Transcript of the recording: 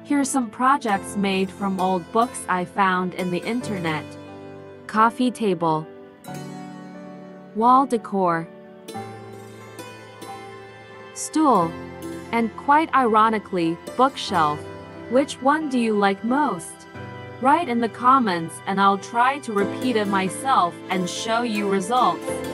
Here's some projects made from old books I found in the internet. Coffee table, wall decor, stool, and quite ironically, bookshelf. Which one do you like most? Write in the comments and I'll try to repeat it myself and show you results.